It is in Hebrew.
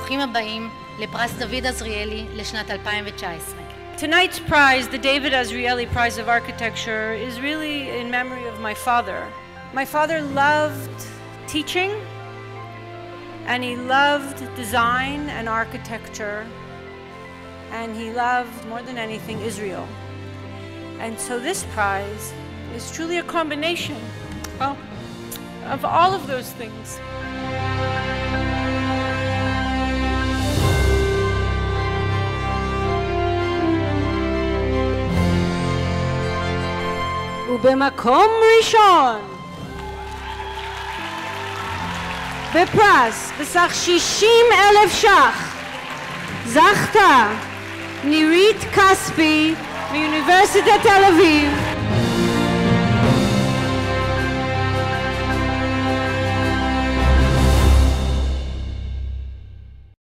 ברוכים הבאים לפרס דוד עזריאלי לשנת 2019. Tonight's prize, the David Azrieli Prize of Architecture, is really in memory of my father. My father loved teaching, and he loved design and architecture, and he loved, more than anything, Israel. And so this prize is truly a combination, well, of all of those things. ובמקום ראשון בפרס בסך 60,000 ש"ח זכתה נירית כספי מאוניברסיטת תל אביב